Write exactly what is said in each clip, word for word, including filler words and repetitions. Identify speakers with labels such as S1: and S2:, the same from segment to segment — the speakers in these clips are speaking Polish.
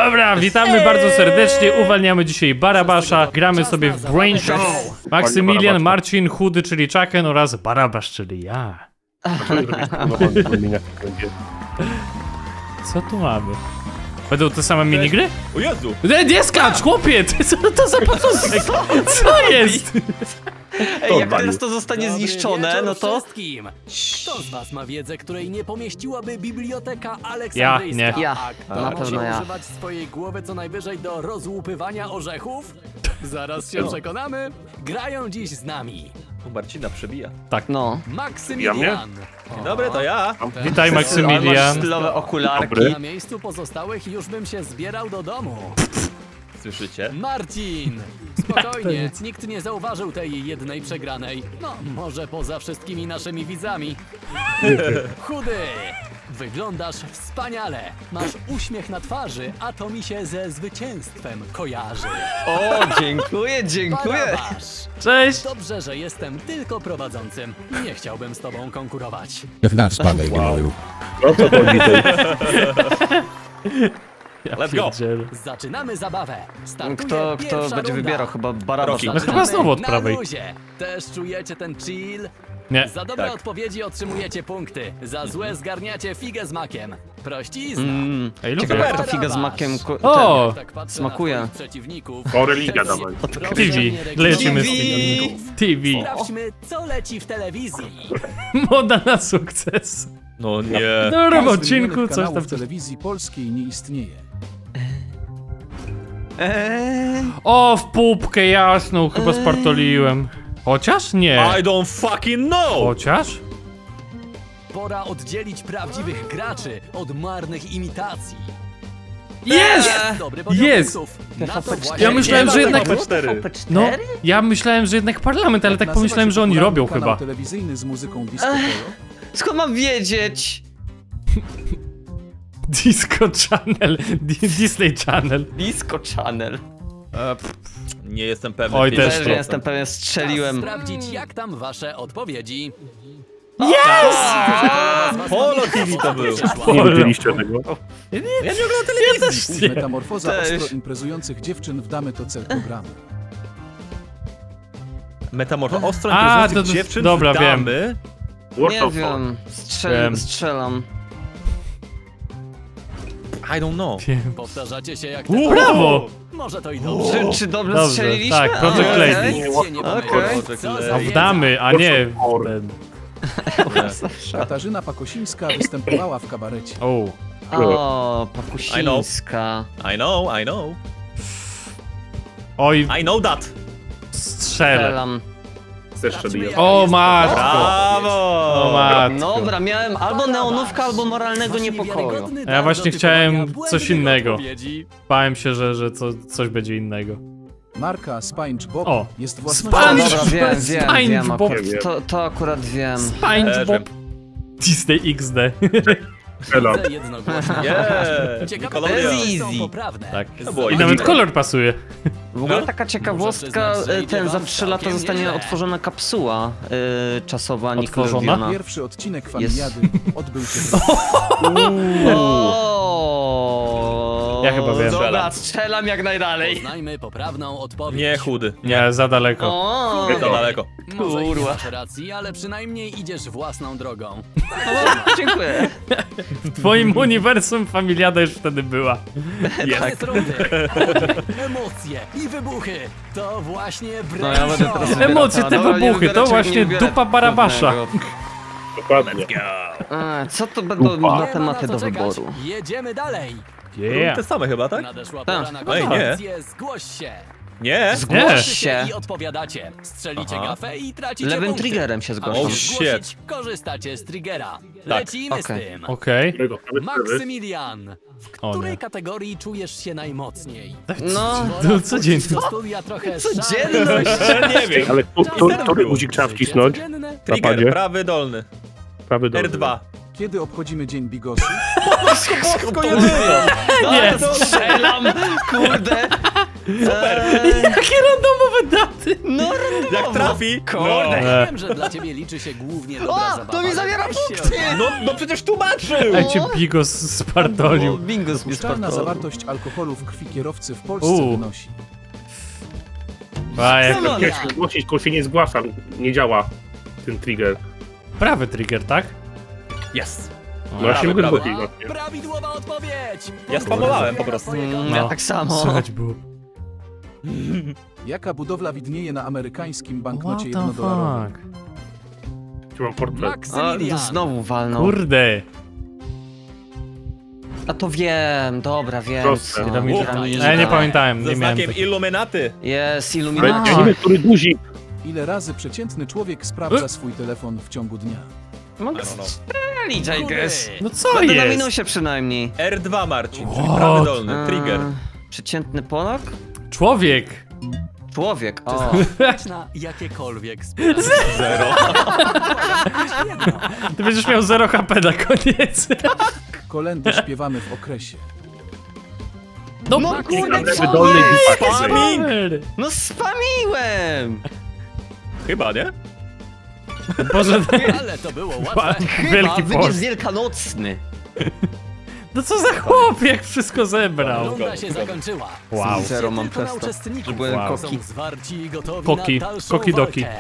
S1: Dobra, witamy bardzo serdecznie, uwalniamy dzisiaj Barabasza, gramy sobie w Brain Show. Maksymilian, Marcin, Chudy, czyli Chaken oraz Barabasz, czyli ja. Co tu mamy? Będą te same minigry?
S2: O Jezu!
S1: Nie, nie skacz, chłopie! Co to za początek? Co jest?
S3: Ej, jak teraz to zostanie zniszczone, no to...
S4: wszystkim! Kto z was ma wiedzę, której nie pomieściłaby biblioteka
S1: Ja,
S4: aleksandryjska?
S1: nie.
S3: Ja,
S4: A kto
S3: na
S4: może
S3: pewno ja.
S4: używać swojej głowy co najwyżej do rozłupywania orzechów? Zaraz się przekonamy. Grają dziś z nami
S2: U Marcina przebija.
S3: No.
S4: Maksymilian.
S2: Dzień dobry, to ja.
S1: Witaj,
S3: Masz
S1: Maksymilian.
S3: stylowe okularki.
S5: Dobry.
S4: Na miejscu pozostałych już bym się zbierał do domu.
S2: Słyszycie?
S4: Marcin! Spokojnie, nikt nie zauważył tej jednej przegranej. No, może poza wszystkimi naszymi widzami. Chudy! Wyglądasz wspaniale. Masz uśmiech na twarzy, a to mi się ze zwycięstwem kojarzy.
S3: O, dziękuję, dziękuję.
S4: Barabasz!
S1: Cześć!
S4: Dobrze, że jestem tylko prowadzącym. Nie chciałbym z tobą konkurować.
S6: Znasz spadaj, gnoju.
S5: No co chodzi tutaj?
S1: Ja
S2: Let's go.
S1: pierdzielę.
S4: Zaczynamy zabawę. Startuje
S3: Kto, kto
S4: pierwsza
S3: będzie
S4: runda.
S3: wybierał? Chyba Barabasz.
S2: Rocky.
S1: No chyba znowu od
S4: Na
S1: prawej.
S4: luzie. Też czujecie ten chill?
S1: Nie.
S4: Za dobre
S2: Tak.
S4: odpowiedzi otrzymujecie punkty. Za złe zgarniacie figę z makiem. Prościzna.
S3: Mm,
S1: Ej, lubię.
S3: ciekawe jak to figa z makiem ku-
S1: O!
S3: ten,
S4: Tak patrzę
S3: smakuje.
S4: na twoich przeciwników.
S5: O, religia
S4: to
S5: dawaj.
S4: dobrze
S1: T V,
S4: nie
S1: lecimy z
S4: reklamują
S1: T V.
S4: Sprawdźmy, co leci w telewizji.
S1: Moda na sukces.
S2: No nie.
S1: Dobra, w
S7: Każdy
S1: odcinku
S7: numer
S1: coś
S7: kanału
S1: tam...
S7: w telewizji polskiej nie istnieje.
S3: Eee,
S1: O, w pupkę jasną, chyba spartoliłem. Chociaż? Nie.
S2: I don't fucking know!
S1: Chociaż?
S4: Pora oddzielić prawdziwych graczy od marnych imitacji.
S1: Jest!
S4: Dobry podział
S1: Jest!
S4: punktów. Na to właśnie
S1: Ja myślałem, że jednak...
S2: P cztery.
S1: No, ja myślałem, że jednak parlament, ale tak
S7: Nazywa
S1: pomyślałem,
S7: się
S1: że oni
S7: popularny
S1: robią
S7: kanał
S1: chyba.
S7: telewizyjny z muzyką disco polo.
S3: skąd mam wiedzieć?
S1: Disco Channel, Di- Disney Channel.
S3: Disco Channel.
S2: Nie jestem pewny.
S1: Oj,
S2: pięćdziesiąt
S1: też
S3: Też
S2: procent.
S3: nie jestem pewien,
S4: Czas
S3: strzeliłem.
S4: sprawdzić, jak tam wasze odpowiedzi.
S2: Polo T V to był.
S5: Nie widzieliście tego?
S2: Ja nie oglądam telewizji.
S7: Metamorfoza
S3: Cześć.
S7: ostro imprezujących dziewczyn w damy to cel programu.
S2: Metamorfo ostro
S1: A,
S2: imprezujących
S1: to- to-
S2: dziewczyn
S1: dobra,
S2: w damy.
S3: Nie wiem, Strzel,
S1: Wiem.
S3: strzelam.
S2: I don't know.
S1: Wiem.
S4: Powtarzacie się jak
S2: Uuu,
S4: te...
S1: Brawo!
S4: Może to i dobrze.
S3: Czy, czy dobrze,
S1: Dobrze,
S3: strzeliliśmy?
S1: tak, Project
S3: A,
S1: Lady.
S3: okej.
S4: Nic się nie
S3: Okej.
S4: pomyliło. Co za
S1: A w
S4: wiedza.
S1: damy, a nie w
S5: Or.
S1: ten...
S7: Katarzyna Pakosińska występowała w kabarecie.
S1: O.
S3: O, Pakusińska.
S2: I know, I know.
S1: Oj,
S2: I know that.
S1: strzelę.
S3: Strzelam.
S5: Też strzeliłem.
S1: O matko.
S2: Brawo!
S1: O matko.
S3: Dobra, miałem albo neonówkę, albo moralnego niepokoju.
S1: A ja właśnie chciałem coś innego.
S4: Odpowiedzi.
S1: Bałem się, że, że co, coś będzie innego.
S7: Marka SpongeBob
S1: O.
S7: jest własnością...
S1: Sponge-
S3: Dobra, wiem, wiem, wiem.
S1: SpongeBob.
S3: Akurat, to, to akurat wiem.
S1: SpongeBob. Disney X D.
S5: Strzelam.
S4: Widzę jednogłośnie.
S2: Yeah!
S4: Ciekawe,
S2: Nickelodeon.
S4: czy są
S3: Easy.
S4: poprawne.
S1: Tak.
S2: To było
S1: I
S2: easy.
S1: nawet kolor pasuje.
S3: W ogóle
S2: No.
S3: taka ciekawostka,
S4: Muszę przyznać, że
S3: e,
S4: idzie
S3: ten za
S4: wam
S3: trzy lata
S4: całkiem
S3: zostanie
S4: nieźle.
S3: otworzona kapsuła y, czasowa
S1: Otworzona?
S3: Nickelodeona.
S7: Pierwszy odcinek Familiady odbył się w
S3: O.
S1: Ja chyba wiem.
S3: Dobra, strzelam jak najdalej.
S4: Poznajmy poprawną odpowiedź.
S2: Nie chudy.
S1: Nie, za daleko.
S3: O.
S2: Nie to daleko.
S4: Może i nie
S3: Kurwa.
S4: masz racji, ale przynajmniej idziesz własną drogą.
S3: O, dziękuję.
S1: W twoim uniwersum familiada już wtedy była.
S4: Koniec rundy. Emocje i wybuchy. To właśnie
S3: No ja będę teraz wybierał
S1: Emocje, te
S3: Dobra, nie
S1: wybuchy,
S3: wybiorę
S1: to
S3: czego-
S1: właśnie
S3: nie wybiorę
S1: dupa Barabasza.
S3: trudnego.
S5: Dokładnie.
S3: A, co to będą
S5: Dupa.
S3: za tematy do
S4: czekać.
S3: wyboru?
S4: Jedziemy dalej.
S1: Yeah.
S2: Te same chyba, tak?
S4: Nadeszła
S3: Tak.
S4: pora na
S2: Ej, nie.
S4: konkurencję. Zgłoś się.
S2: Nie.
S1: Nie.
S3: Zgłoś się.
S4: I odpowiadacie. Strzelicie
S2: Aha.
S4: gafę i tracicie
S3: Lewym
S4: punkty.
S3: triggerem się
S4: Aby
S3: zgłaszam.
S2: Oh,
S4: się
S2: shit.
S4: zgłosić, korzystacie z triggera. Lecimy z
S3: okej.
S4: tym.
S1: Okej.
S5: Którego? Prawy, prawy.
S4: Maksymilian, w
S1: O
S4: której
S1: nie.
S4: kategorii czujesz się najmocniej?
S3: No,
S1: No codziennie.
S4: Do studia trochę
S3: Codzienność.
S2: Nie wiem.
S5: Ale tu- tu- który guzik trzeba wcisnąć?
S4: Codzienne.
S2: Trigger,
S5: Napadzie?
S2: prawy dolny.
S5: Prawy dolny.
S2: R dwa.
S7: Kiedy obchodzimy Dzień Bigosu?
S2: Bosko jedynie.
S3: Nie, to strzelam, kurde. Eee,
S1: Jakie randomowe daty!
S3: no,
S2: Jak trafi?
S3: Kurde.
S1: E.
S4: Wiem, że dla ciebie liczy się głównie dobra
S3: O,
S4: zabawa.
S3: to mi
S4: ale
S3: zabiera
S4: weź się
S3: punkty!
S4: ogarnij.
S2: No, no przecież tłumaczył!
S1: Ej, cię Bigos spartolił.
S3: Bingo z
S7: Dopuszczalna zawartość alkoholu w krwi kierowcy w Polsce
S1: U.
S7: wynosi.
S1: A, jak...
S3: Come on.
S5: Jak się zgłosić, tylko się nie zgłaszam. Nie działa ten trigger.
S1: Prawy trigger, tak?
S2: Jest.
S5: No ja się mogę
S2: brawo.
S5: zgłosić
S4: A,
S5: właśnie.
S4: prawidłowa odpowiedź!
S2: Ja spamowałem po prostu.
S3: Mm,
S1: No.
S3: ja tak samo.
S1: Słychać było.
S7: Jaka budowla widnieje na amerykańskim banknocie
S1: What the
S7: jednodolarowym?
S1: fuck?
S5: Tu mam portfel.
S3: A,
S4: Maksymilian!
S3: to znowu walną.
S1: Kurde.
S3: A to wiem, dobra, wiem.
S5: Proste.
S3: co.
S1: Piramida.
S3: Piramida.
S1: A ja nie pamiętałem,
S2: Ze
S1: nie miałem.
S2: znakiem
S1: takiego.
S2: Illuminaty.
S3: Jest,
S1: A.
S3: Illuminati.
S5: Ja nie wiem, który guzik.
S7: Ile razy przeciętny człowiek
S1: E?
S7: sprawdza swój telefon w ciągu dnia?
S3: Mogę
S2: I don't know.
S3: strzelić, I guess.
S1: No co
S3: Będę na
S1: jest?
S3: minusie przynajmniej.
S2: R dwa, Marcin, czyli
S1: What?
S2: prawy dolny, trigger.
S3: Eee, Przeciętny Polak?
S1: Człowiek.
S3: Człowiek, o.
S4: Chodź na jakiekolwiek sprawy.
S2: Zero.
S1: Ty będziesz miał zero H P na koniec.
S7: Kolendy śpiewamy w okresie.
S1: No,
S3: No kurde,
S5: Lewy
S3: co
S5: dolny
S3: jest?
S5: guzik.
S2: Spamming!
S3: No spamiłem!
S2: Chyba, nie?
S1: Boże,
S4: Ale to było łatwe.
S3: Chyba
S1: wielki
S3: wybierz
S1: post.
S3: wielkanocny.
S1: No co za chłop, jak wszystko zebrał.
S4: Runda się zakończyła.
S1: Wow.
S3: Zero mam
S4: Tylko na
S3: przez to,
S4: uczestników,
S3: że byłem
S1: Wow.
S3: koki.
S4: są zwarci i gotowi
S1: Koki.
S4: na dalszą
S1: Koki doki.
S4: walkę.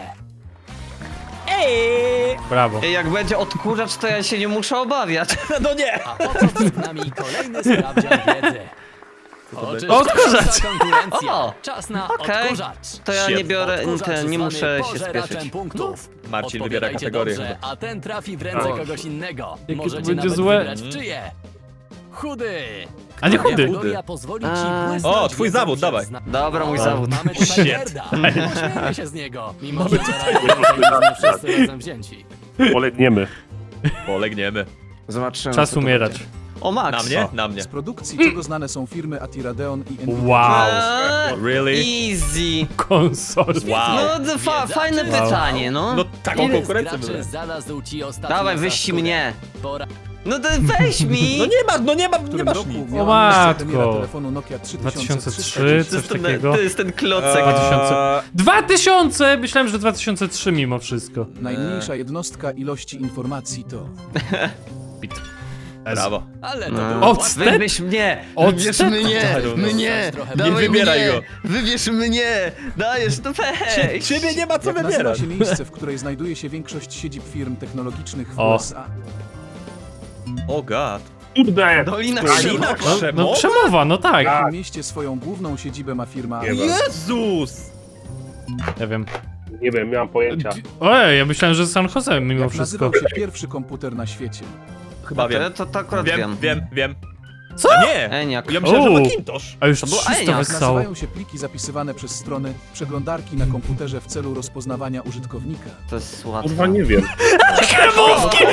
S1: Brawo.
S3: Ej, Jak będzie odkurzacz, to ja się nie muszę obawiać.
S2: No nie!
S4: A oto przed nami kolejny sprawdzian wiedzy. Oczyszczająca
S1: Odkurzacz.
S4: konkurencja.
S3: O,
S4: Czas na
S3: okej.
S4: odkurzacz.
S3: To ja nie biorę,
S4: Odkurzacz
S3: ten, nie
S4: zwany
S3: muszę się
S4: pożeraczem
S3: spieszyć.
S4: punktów.
S2: Marcin wybiera
S4: Odpowiadajcie
S2: kategorię.
S4: dobrze, a ten trafi w ręce
S5: O.
S4: kogoś innego.
S1: Jakie to
S4: Możecie
S1: będzie
S4: nawet
S1: złe.
S4: wybrać w czyje. Chudy.
S1: A nie chudy.
S4: Kategoria pozwoli ci
S3: A.
S4: błysnąć
S2: O, twój
S4: wiedzą
S2: zawód,
S4: przed
S2: dawaj.
S4: zna-
S3: Dobra, mój
S4: O,
S3: zawód.
S4: Mamy tutaj
S2: Shit.
S4: nerda. Pośmiejmy się z niego, mimo że nie wszyscy razem wzięci.
S5: Polegniemy.
S2: Polegniemy.
S3: Zobaczymy.
S1: Czas
S3: co to
S1: umierać.
S3: będzie. O, Max.
S2: Na mnie? Na mnie.
S7: Z produkcji czego znane są firmy Atiradeon i Nvidia.
S1: Wow.
S3: Eee,
S2: Really?
S3: Easy.
S1: Konsol.
S2: Wow.
S3: No, to fa fajne
S4: Wow.
S3: pytanie, no.
S2: No taką
S4: Ile z
S2: konkurencję
S4: graczy
S2: wybrałem.
S4: znalazł ci ostatnio
S3: Dawaj,
S4: za
S3: wyścig
S4: skórę?
S3: mnie.
S4: Pora
S3: No to weź mi.
S2: No nie ma, no nie ma,
S7: W
S2: nie
S7: którym
S2: masz
S7: roku
S2: nic.
S7: miała miejsce
S1: matko.
S7: premiera telefonu Nokia trzy
S1: dwa
S7: tysiące
S1: tysiące
S7: trzysta
S1: trzy,
S3: To
S1: coś
S3: jest, ten,
S1: takiego.
S3: to jest ten klocek.
S2: Eee,
S1: dwa tysiące. dwa tysiące! Myślałem, że dwa tysiące trzy mimo wszystko.
S7: Najmniejsza jednostka ilości informacji to...
S1: Bit.
S2: Brawo.
S4: Ale to
S3: No.
S4: było
S1: Octet?
S4: łatwe.
S3: Wybierz mnie!
S1: Octet?
S3: Wybierz mnie!
S2: Tak,
S3: Mnie!
S4: trochę
S3: Dawaj
S2: Nie wybieraj
S3: mnie.
S2: go.
S3: Wybierz mnie! Dajesz, no weź!
S2: Ciebie nie ma co
S7: Jak nazywa
S2: wybierać.
S7: się miejsce, w której znajduje się większość siedzib firm technologicznych w
S1: O.
S7: U S A?
S2: O god.
S5: Kurde!
S3: Dolina
S2: Dolina
S3: Krzemowa.
S1: No,
S2: Krzemowa?
S1: no przemowa, no
S7: W
S1: tak.
S7: jakim mieście swoją główną siedzibę ma firma...
S5: Nie wiem.
S2: Jezus!
S1: Nie wiem.
S5: Nie wiem, nie mam pojęcia.
S1: Ojej, ja myślałem, że San Jose mimo
S7: Jak
S1: wszystko.
S7: nazywał się pierwszy komputer na świecie?
S2: Chyba
S3: To,
S2: wiem.
S3: to, to akurat
S2: Wiem,
S3: wiem.
S2: wiem, wiem.
S1: Co?
S2: A nie!
S3: Eniak.
S2: Ja myślałem, że
S1: O.
S2: Macintosh.
S1: A już
S3: To był
S1: trzysta
S3: Eniak.
S7: Jak
S1: wyssało.
S7: nazywają się pliki zapisywane przez strony przeglądarki na komputerze w celu rozpoznawania użytkownika?
S3: To jest łatwe.
S5: Kurwa, nie wiem.
S1: Kremówki!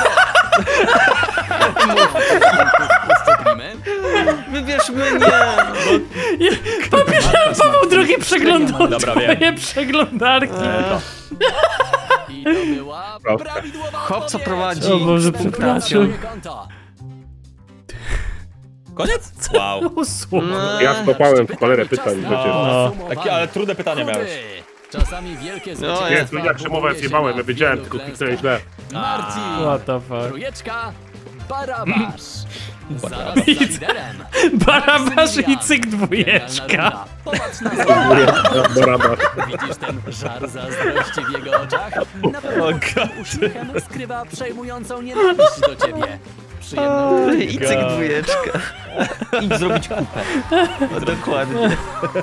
S4: Ustąpimy.
S3: Wybierz mnie!
S1: Papieżem Paweł drugi przeglądał
S2: Dobra,
S1: twoje
S2: wiem.
S1: przeglądarki.
S4: I to była
S5: Proste.
S4: prawidłowa
S3: Chłop, co
S4: odpowiedź.
S3: prowadzi.
S1: O Boże,
S3: Punktację.
S1: przepraszam.
S4: Moje konto.
S2: Koniec? Wow.
S1: Usło.
S3: No.
S5: Ja skopałem w cholerę pytań
S4: Czas na
S5: przecież.
S1: No.
S4: podsumowanie.
S2: Takie, ale trudne pytania
S4: Chudy.
S2: miałeś.
S4: Czasami wielkie
S3: No,
S4: zwycięstwa
S3: jest,
S5: Nie, to jak przemowę
S4: buduje się
S5: zjebałem,
S4: na
S5: ja wiedziałem,
S4: wielu
S5: tylko
S4: klęskach.
S5: kliknąłem źle.
S4: Marcin,
S1: What the fuck.
S4: trójeczka, Barabasz. Zaraz za liderem.
S1: Barabasz i
S4: Maksymilian.
S1: cyk
S4: Genialna
S1: dwójeczka.
S4: runda. Popatrz na zdjęcie.
S5: Baraba.
S4: Widzisz ten żar zazdrości w jego oczach? Na pewno
S2: O
S4: pod
S2: God.
S4: uśmiechem skrywa przejmującą nienawiść do ciebie. Przyjemną
S3: I cyk dwójeczka. Idź zrobić kupę. No, dokładnie.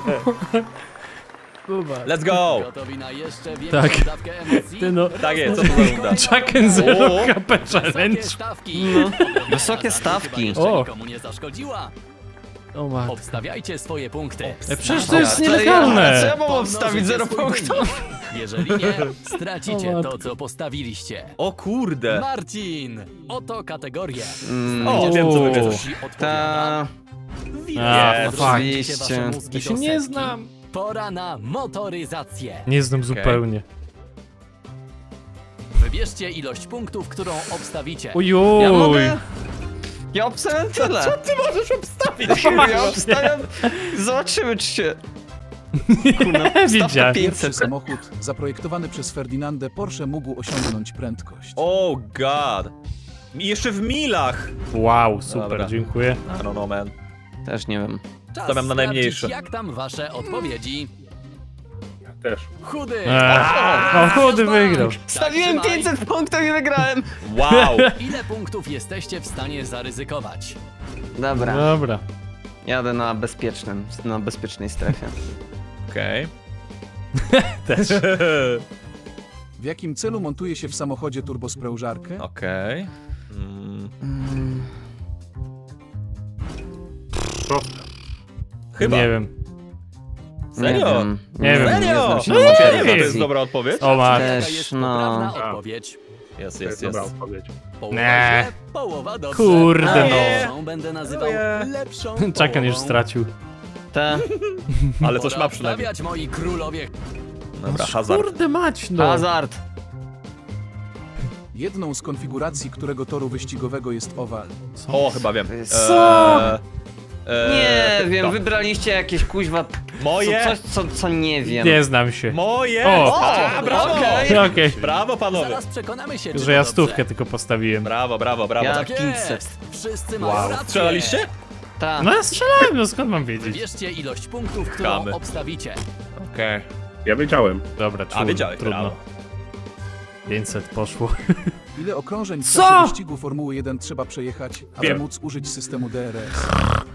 S2: Let's go!
S4: Gotowi na jeszcze większą
S1: Tak.
S4: dawkę emocji?
S1: Ty no.
S2: Tak jest, co to za runda?
S1: Chuck and Zero
S2: O.
S1: H P
S4: Wysokie
S1: Challenge.
S4: stawki.
S3: Wysokie
S4: Zasady
S3: stawki.
S4: chyba jeszcze
S1: O.
S4: nikomu nie zaszkodziła.
S1: O matko.
S4: Obstawiajcie swoje punkty.
S1: E, Przecież to jest
S3: Co ja- Co
S1: nielegalne.
S3: ja mam obstawić zero
S4: Pomnożycie swój
S3: punktów?
S4: wynik. Jeżeli nie, stracicie
S1: O
S4: to,
S1: matko.
S4: co postawiliście.
S2: O kurde!
S4: Marcin, oto kategorie.
S3: Mm,
S2: O, wiem co wybierzesz.
S4: Ci odpowiada.
S3: Ta...
S1: A,
S2: Nie,
S1: fuck.
S4: Rozwijcie wasze
S3: oczywiście.
S4: mózgi
S1: Ja się
S4: do
S1: nie
S4: setki.
S1: znam.
S4: Pora na motoryzację.
S1: Nie znam zupełnie.
S4: Wybierzcie ilość punktów, którą obstawicie.
S1: Ojoj.
S3: Ja mogę? Ja obstawiam tyle.
S2: Co ty możesz obstawić?
S3: Ja obstawiam... Zobaczymy, czy się... Kurna,
S1: Widziałem.
S7: Pierwszy
S3: pięćset.
S7: samochód, zaprojektowany przez Ferdynandę Porsche, mógł osiągnąć prędkość.
S2: Oh god. I jeszcze w milach.
S1: Wow, super,
S2: Dobra.
S1: dziękuję.
S2: I don't know, man.
S3: Też nie wiem.
S4: Czas
S2: Stawiam na najmniejsze.
S4: sprawdzić, jak tam wasze odpowiedzi.
S5: Też.
S4: Chudy!
S1: Eee, o, chudy wygrał.
S3: Stawiłem
S4: trzymaj.
S3: pięćset punktów i wygrałem.
S2: Wow.
S4: Ile punktów jesteście w stanie zaryzykować?
S3: Dobra,
S1: Dobra.
S3: jadę na bezpiecznym, na bezpiecznej strefie.
S2: Okej.
S1: Też.
S7: W jakim celu montuje się w samochodzie turbosprężarkę?
S2: Okej. Mm,
S5: Proste.
S2: Chyba.
S1: Nie wiem.
S2: Serio?
S3: Nie wiem.
S1: Nie wiem.
S2: Serio?
S3: znam się
S1: No
S3: na
S1: nie
S2: Ja nie
S3: motoryzacji.
S2: wiem, to jest dobra odpowiedź.
S1: O, ma.
S4: Jaka
S3: Też,
S4: jest
S3: no.
S4: poprawna
S5: A.
S4: odpowiedź?
S2: Jest,
S5: To jest
S2: jest,
S5: dobra
S2: jest.
S5: odpowiedź.
S4: Połowa
S1: Nie.
S4: źle, połowa dobrze.
S1: Kurde,
S2: no.
S4: Lepszą będę nazywał
S2: Nie.
S4: lepszą
S1: Czakan już
S4: połową.
S1: stracił.
S3: Te.
S2: Ale coś
S4: Pora
S2: ma przynajmniej.
S4: obstawiać, moi królowie.
S2: Dobra, hazard.
S1: Kurde mać, no.
S3: Hazard.
S7: Jedną z konfiguracji którego toru wyścigowego jest owal.
S2: O, chyba wiem.
S1: Co?
S2: Eee, eee,
S3: Nie wiem,
S2: to.
S3: wybraliście jakieś kuźwa...
S2: Moje.
S3: Co, coś, co, co nie wiem.
S1: Nie znam się.
S2: Moje.
S1: O.
S2: A, brawo.
S3: Okej.
S1: Okej.
S2: Brawo, panowie.
S4: Zaraz przekonamy się, czy
S1: Że ja
S4: to
S1: stówkę
S4: dobrze.
S1: tylko postawiłem.
S2: Brawo, brawo, brawo.
S3: Ja-
S2: Tak.
S4: Tak
S3: pięćset.
S4: jest. Wszyscy mają
S1: Wow.
S4: rację.
S2: Strzelaliście?
S3: Ta.
S1: No ja strzelałem, no skąd mam wiedzieć?
S4: Wybierzcie ilość punktów, którą
S2: Kamy.
S4: obstawicie.
S2: Okej.
S5: Ja wiedziałem.
S1: Dobra,
S2: A,
S1: trudno,
S2: wiedziałeś,
S1: trudno.
S2: brawo.
S1: pięćset poszło.
S7: Ile okrążeń w
S1: Co?
S7: czasie wyścigu Formuły jeden trzeba przejechać, aby
S5: Wiem.
S7: móc użyć systemu D R S?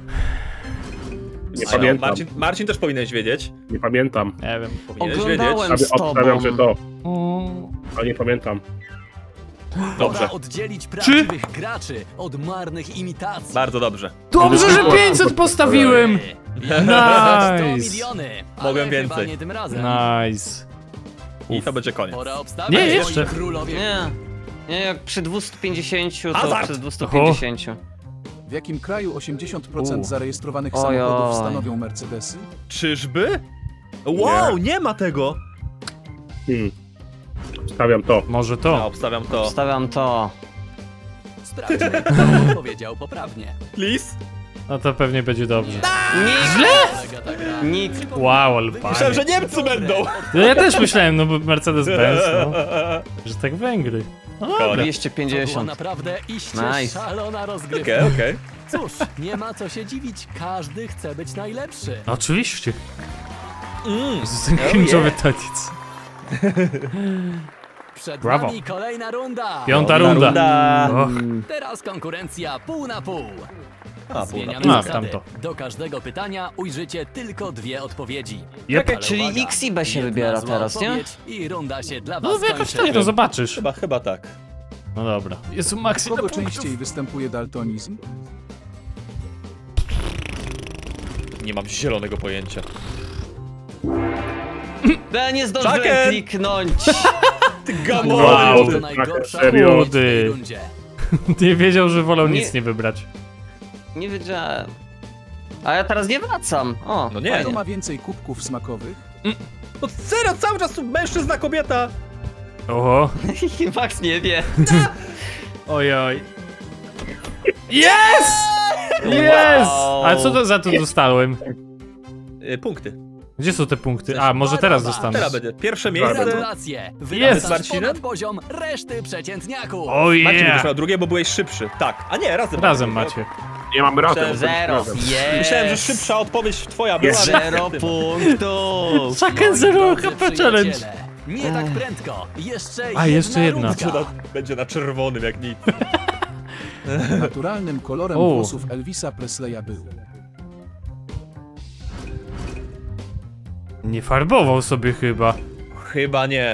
S5: Nie
S2: A,
S5: pamiętam.
S2: Marcin, Marcin też powinieneś wiedzieć.
S5: Nie pamiętam.
S1: Nie wiem.
S2: Powinieneś wiedzieć.
S3: Oglądałem z
S5: Obstawiam, obstawiam, że
S3: tobą.
S5: to. Ale nie pamiętam.
S2: Dobrze.
S4: Pora oddzielić prawdziwych graczy od marnych imitacji.
S2: Bardzo dobrze.
S1: Dobrze, że pięćset postawiłem!
S4: sto
S1: Nice.
S4: miliony.
S2: Mogłem
S4: ale chyba
S2: więcej.
S4: nie tym razem.
S1: Nice.
S2: I to będzie koniec.
S4: Pora obstawiać,
S1: Nie,
S4: moi
S1: jeszcze.
S4: królowie.
S3: Nie. Nie, jak przy dwieście pięćdziesięciu, to
S2: Hazard!
S3: przy dwieście pięćdziesięciu.
S7: W jakim kraju osiemdziesiąt procent
S1: U.
S7: zarejestrowanych
S3: Oj,
S7: samochodów
S3: oj.
S7: stanowią Mercedesy?
S2: Czyżby? Wow, nie ma tego.
S5: Hmm. Obstawiam to.
S1: Może
S2: Ja
S1: to.
S2: obstawiam to.
S3: Stawiam to.
S4: Sprawdźmy, kto odpowiedział poprawnie.
S2: Please?
S1: No to pewnie będzie dobrze.
S3: Źle!
S4: Kolega ta gra.
S3: Nic.
S1: Wow, ale
S2: Myślałem,
S1: fajnie.
S2: że Niemcy będą.
S1: No ja też myślałem, no bo Mercedes-Benz, no. Że tak Węgry. No dobra.
S3: dwieście
S4: To była
S3: pięćdziesiąt.
S4: naprawdę iście
S3: Nice.
S4: szalona rozgrywka.
S2: Okej, okej.
S4: Cóż, nie ma co się dziwić, każdy chce być najlepszy.
S1: Oczywiście.
S2: Mm.
S1: Jezus, ten cringe'owy taniec.
S4: Przed
S1: Brawo.
S4: nami kolejna runda.
S1: Piąta runda.
S2: runda.
S1: Och,
S4: Teraz konkurencja pół na pół.
S2: A, pół na
S4: Zmieniamy
S1: pół. A,
S4: zasady.
S1: tamto.
S4: Do każdego pytania ujrzycie tylko dwie odpowiedzi.
S1: Jep.
S4: Ale
S3: Czyli
S4: uwaga,
S3: X i B się
S4: jedna
S3: wybiera
S4: zła
S3: teraz, nie?
S4: odpowiedź I runda się dla was
S1: No jakoś
S4: kończy.
S1: tak, no zobaczysz.
S2: Chyba, chyba tak.
S1: No dobra. Jezu,
S7: U
S1: Maxi,
S7: kogo
S1: do punktów.
S7: częściej występuje daltonizm?
S2: Nie mam zielonego pojęcia.
S3: Ja nie zdążyłem
S2: Chucken!
S3: kliknąć.
S2: Ty
S5: Wow.
S2: gamon!
S4: To
S5: Wow.
S4: najgorsza
S5: Serio?
S4: odpowiedź w tej
S1: Chudy.
S4: rundzie.
S1: Nie wiedział, że wolał
S3: Nie.
S1: nic nie wybrać.
S3: Nie wiedziałem. A ja teraz nie wracam. O,
S2: No nie.
S7: Kto
S3: fajnie.
S7: ma więcej kubków smakowych?
S2: No serio, cały czas tu mężczyzna, kobieta.
S1: Oho.
S3: Max nie wie.
S1: Ojoj. Yes! Yes! A co to za to dostałem?
S2: Y, punkty.
S1: Gdzie są te punkty? A, może teraz dostanę.
S2: Teraz będzie. Pierwsze miejsce.
S4: Gratulacje!
S1: Jest.
S4: Wyrasta
S2: Marcinem?
S4: ponad poziom reszty przeciętniaków.
S1: Oh
S2: Marcin
S1: yeah!
S2: będziesz miał drugie, bo byłeś szybszy. Tak. A nie, razem.
S1: Razem macie.
S5: Nie mamy razem.
S2: Myślałem,
S3: Zero.
S5: Razem.
S3: Jest.
S2: Myślałem, że szybsza odpowiedź twoja była.
S3: Zero punktów.
S1: Chucken
S4: Moi
S1: zero
S4: drodzy
S1: H P challenge.
S4: przyjaciele, Nie tak prędko. Jeszcze
S1: A, jeszcze jedna.
S2: Będzie
S4: rundka.
S2: na, będzie na czerwonym jak nic.
S7: Naturalnym kolorem
S1: O.
S7: włosów Elvisa Presleya był.
S1: Nie farbował sobie chyba.
S2: Chyba nie.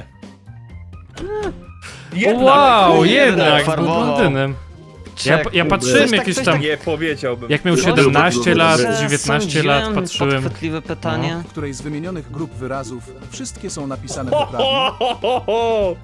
S1: O,
S2: Jednak.
S1: wow,
S3: jednak
S1: jednak, był
S3: farbował.
S1: blondynem. Ja,
S3: Czek-
S1: ja patrzyłem
S3: Coś tak-
S1: jakieś
S3: coś
S1: tam,
S2: Nie powiedziałbym.
S1: jak miał
S3: Może
S1: siedemnaście lat,
S5: Że
S1: dziewiętnaście lat,
S3: Sądziłem,
S1: patrzyłem.
S3: podchwytliwe pytanie.
S7: W której z wymienionych grup wyrazów wszystkie są napisane poprawnie.
S2: Ho, ho, ho, ho.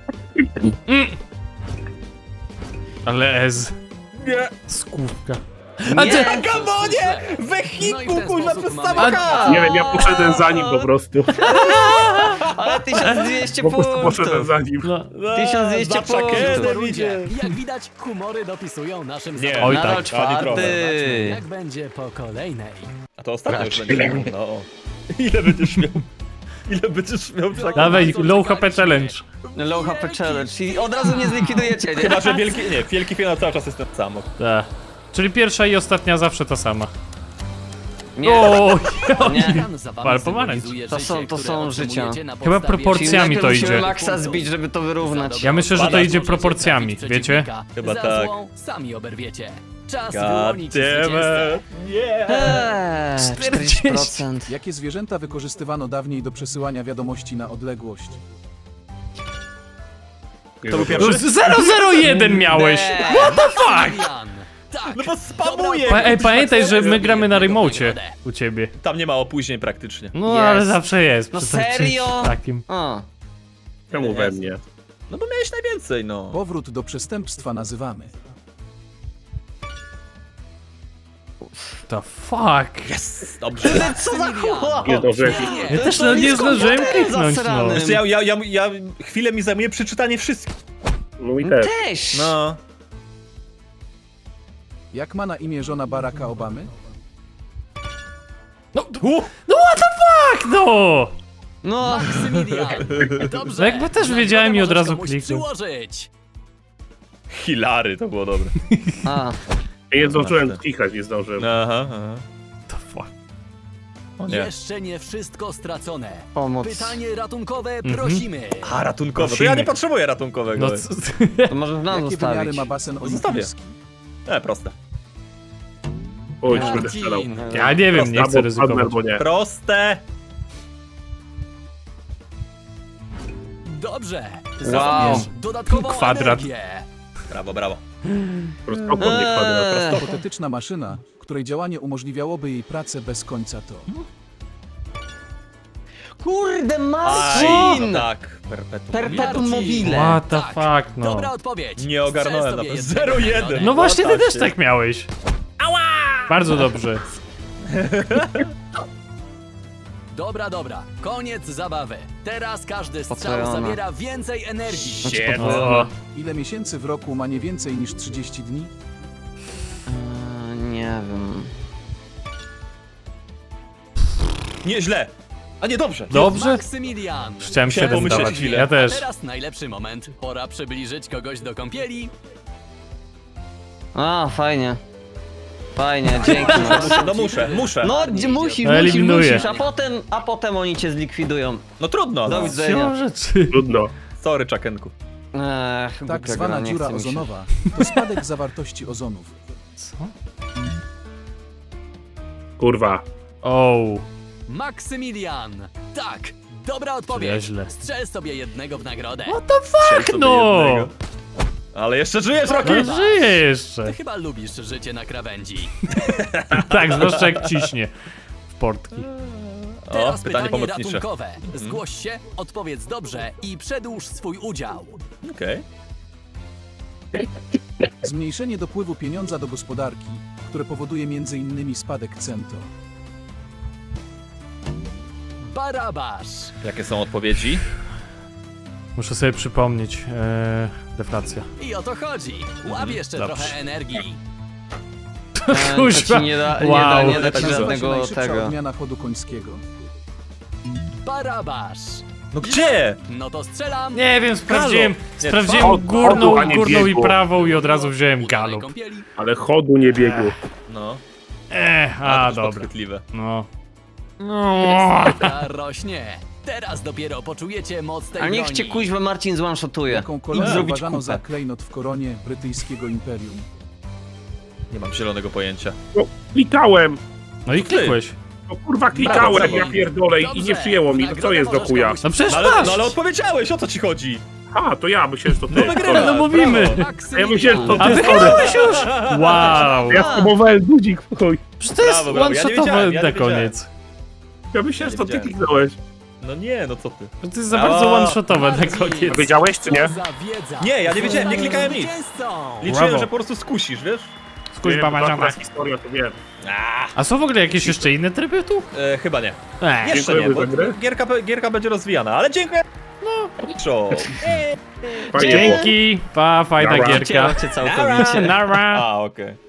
S1: Ale ez,
S2: Nie.
S1: skówka.
S3: A
S1: ty-
S2: Gamonie!
S4: No i w
S2: Wehiku,
S4: ten
S2: kurwa,
S4: sposób
S2: przez
S4: mamy-
S2: samochód!
S5: Nie wiem, ja poszedłem za nim po prostu.
S3: Ale tysiąc dwieście
S5: Po prostu poszedłem
S3: punktów.
S5: za nim.
S1: No.
S3: tysiąc dwieście
S2: Za
S3: punktów.
S2: Chuckenem
S4: rundzie.
S2: idzie.
S4: Jak widać, humory dopisują naszym
S5: Nie.
S4: zawodom.
S1: Oj,
S3: Nadal
S1: tak.
S3: czwarty.
S4: Zobaczmy, jak będzie po kolejnej.
S2: A to ostatnio już
S3: Raczej.
S2: będzie. No. Ile będziesz miał? Ile będziesz miał czekać?
S1: Dawaj, low H P challenge.
S3: Low H P challenge i od razu nie zlikwidujecie, nie?
S2: Chyba, że wielki... Nie, wielki final cały czas jest ten sam.
S1: Tak. Czyli pierwsza i ostatnia zawsze ta sama.
S3: Nie.
S1: O,
S3: Nie.
S4: Ekran za wami
S1: Ale pomarańcz.
S4: symbolizuje
S3: To są-
S4: życie,
S3: to
S4: które
S3: są
S4: otrzymujecie
S3: życia.
S4: na
S1: Chyba
S4: podstawie
S1: proporcjami
S3: Czyli
S1: to
S3: najpierw
S1: idzie.
S3: musimy maksa zbić, żeby to wyrównać.
S1: Ja myślę, że to
S2: Pada.
S1: idzie proporcjami,
S4: Trafić
S1: wiecie?
S4: przeciwnika.
S2: Chyba
S4: Za
S2: tak.
S4: złą sami oberwiecie. Czas
S2: God
S4: wyłonić zwycięzcę.
S2: damn it. Nie.
S3: Eee, czterdzieści
S1: czterdzieści.
S3: procent.
S7: Jakie zwierzęta wykorzystywano dawniej do przesyłania wiadomości na odległość?
S2: To był pierwszy?
S1: zero zero jeden miałeś! What the fuck?
S4: Maximilian. Tak.
S2: No bo spamuję!
S1: Pa, ej, pamiętaj, że my gramy na
S4: Jednego
S1: remocie
S4: nagrodę.
S1: u ciebie.
S2: Tam nie ma opóźnień praktycznie.
S1: No
S3: Jest.
S1: ale zawsze jest.
S3: No
S1: przy takim-
S3: serio?
S1: Takim.
S3: O,
S5: Czemu we mnie?
S2: No bo miałeś najwięcej, no.
S7: Powrót do przestępstwa nazywamy.
S1: The fuck?
S2: Yes! Dobrze.
S3: co za chłop?
S5: Nie zdążyłem.
S1: Ja też no, nie zdążyłem kliknąć, no.
S3: zasrany.
S2: Jeszcze ja, ja, ja, ja chwilę mi zajmuje przeczytanie wszystkich.
S5: No i też.
S3: Też!
S2: No.
S7: Jak ma na imię żona Baracka Obamy?
S1: No, no what the fuck, no!
S3: No,
S4: Maksymilian. Dobrze.
S1: No jakby też wiedziałem i od
S4: Możesz
S1: razu
S4: komuś
S1: kliknąć.
S4: przyłożyć.
S2: Hilary, to było dobre.
S3: a,
S5: Ja nie zdążyłem klikać, nie zdążyłem.
S2: Aha, aha.
S1: The fuck?
S2: O nie.
S4: Jeszcze nie wszystko stracone.
S3: pomoc.
S4: Pytanie ratunkowe
S1: Mhm.
S4: prosimy.
S2: A, ratunkowe. To
S1: Prosimy.
S2: ja nie potrzebuję ratunkowego.
S1: No, c-
S3: To może w nam
S7: Jakie wymiary
S3: zostawić.
S7: ma basen
S2: Zostawię.
S7: olimpijski?
S2: E, proste.
S5: Oj, już będę strzelał.
S4: Marcin.
S1: ja nie wiem, nie
S5: Proste,
S1: chcę
S5: albo padnę,
S1: ryzykować.
S5: albo nie.
S2: Proste!
S4: Dobrze.
S3: Wow.
S4: Zabierz dodatkową
S1: Kwadrat.
S4: energię.
S2: Brawo, brawo.
S5: Prostokąt nie kwadrat.
S3: Eee,
S7: Hipotetyczna maszyna, której działanie umożliwiałoby jej pracę bez końca to.
S3: Kurde,
S2: Aj,
S3: Marcin!
S2: no tak. Perpetuum.
S3: Perpetuum mobile.
S1: What the
S4: Tak.
S1: fuck, no.
S4: Dobra odpowiedź.
S2: Nie ogarnąłem
S4: Strzel
S2: nawet.
S4: sobie
S2: zero
S4: jednego
S2: jeden.
S4: nagrodę.
S1: No właśnie, ty
S2: Łapać
S1: też
S2: się.
S1: tak miałeś. Bardzo dobrze.
S4: Dobra, dobra. Koniec zabawy. Teraz każdy strzał
S3: Potrojona.
S4: zabiera więcej energii.
S2: Shit.
S1: O,
S7: Ile miesięcy w roku ma nie więcej niż trzydzieści dni?
S3: Eee, nie wiem.
S2: Nie, źle. A nie, dobrze.
S1: dobrze?
S4: Maksymilian.
S1: Chciałem
S2: Musiałem
S1: siedem
S2: pomyśleć
S1: dawać.
S2: chwilę.
S1: Ja też.
S4: Teraz najlepszy moment. Pora przybliżyć kogoś do kąpieli.
S3: A, fajnie. Fajnie, dzięki. Max.
S2: No muszę, muszę.
S3: No, gdzie musisz,
S1: No,
S3: musisz,
S1: eliminuję.
S3: musisz, a potem, a potem oni cię zlikwidują.
S2: No trudno.
S3: Do
S2: No.
S3: widzenia.
S1: Siłą rzeczy.
S5: Trudno.
S2: Sorry, Czakenku.
S3: Eee,
S7: Tak
S3: głupia
S7: zwana
S3: gra, nie
S7: dziura
S3: chce mi się.
S7: ozonowa to spadek zawartości ozonów.
S1: Co?
S5: Kurwa.
S1: O,
S4: Maksymilian. Tak. Dobra odpowiedź.
S1: Nieźle.
S4: Strzel sobie jednego w nagrodę.
S1: what the
S2: Strzel
S1: fuck,
S2: sobie
S1: no!
S2: jednego. Ale jeszcze żyjesz, Rocky!
S1: No żyje jeszcze.
S4: Ty chyba lubisz życie na krawędzi.
S1: Tak, zwłaszcza jak ciśnie w portki.
S2: O,
S4: Teraz
S2: pytanie
S4: pytanie
S2: pomocnicze.
S4: ratunkowe. Zgłoś się, odpowiedz dobrze i przedłuż swój udział.
S2: Okej.
S7: Zmniejszenie dopływu pieniądza do gospodarki, które powoduje m in spadek cen to.
S4: Barabasz.
S2: Jakie są odpowiedzi?
S1: Muszę sobie przypomnieć. Eee, deflacja.
S4: I o to chodzi. Łap jeszcze
S2: Dobrze.
S4: trochę energii.
S3: Eee, to
S1: Kuźwa.
S3: ci nie da, nie
S1: Wow.
S3: da, nie da
S2: Tak
S3: ci
S2: nazywa się
S7: Nazywa się
S3: żadnego
S7: najszybsza
S3: tego.
S7: odmiana chodu końskiego.
S4: Barabasz.
S2: No gdzie?
S4: No to strzelam.
S1: Nie wiem, sprawdziłem,
S2: Nie,
S1: sprawdziłem
S5: chodu,
S1: górną,
S5: a nie
S1: górną i
S5: biegu.
S1: prawą i od razu wziąłem
S4: Udanej
S1: galop.
S4: kąpieli.
S5: Ale chodu nie biegł.
S2: No.
S1: Eh,
S2: A,
S1: a
S2: to
S1: dobra.
S2: podchwytliwe.
S1: No. No.
S4: Ta rośnie. Teraz dopiero poczujecie moc tej
S3: A niech
S4: broni.
S3: cię kuźwa Marcin zwanshotuje.
S7: Jaką
S3: Idź
S7: kolonię
S3: zrobić
S7: uważano za
S3: kupę.
S7: klejnot w koronie brytyjskiego imperium?
S2: Nie mam zielonego pojęcia.
S5: No, klikałem.
S1: No i klikłeś.
S5: No kurwa klikałem,
S2: Brawo,
S5: ja pierdolę i nie przyjęło mi. To co jest do chuja?
S1: No przecież
S2: No ale,
S1: masz!
S2: no ale odpowiedziałeś, o co ci chodzi?
S5: A, to ja, myślałem, że to ty.
S2: No wygrywasz,
S1: No mówimy.
S2: brawo.
S5: A ja myślałem, że to
S1: A
S5: ty.
S1: wygrałeś już! Wow!
S5: Ja spróbowałem budzik, chuj.
S1: Przecież to jest
S2: Brawo, brawo, ja nie
S1: one-shotowe
S2: wiedziałem, ja nie
S1: na koniec.
S5: Ja myślałem, że to ty
S2: wiedziałem.
S5: kliknąłeś.
S2: No nie, no co ty?
S1: To jest za bardzo
S2: O,
S1: one-shotowe na koniec.
S5: A wiedziałeś, czy nie?
S4: Za wiedza.
S2: Nie, ja nie wiedziałem, nie klikałem nic.
S4: Zwycięzcą.
S2: Liczyłem,
S1: Brawo.
S2: że po prostu skusisz, wiesz?
S1: Skuźba marzona.
S5: historia, to wiem.
S1: A są w ogóle jakieś jeszcze inne tryby tu?
S6: E, chyba nie.
S1: Eee.
S6: Jeszcze nie,
S5: Dziękujemy
S6: bo
S5: za grę.
S6: gierka, gierka będzie rozwijana, ale dziękuję. No, co?
S5: Fajnie było.
S1: Dzięki, pa, fajna
S5: Dobra.
S1: gierka.
S3: Cię całkowicie.
S1: Nara.
S6: A, okej.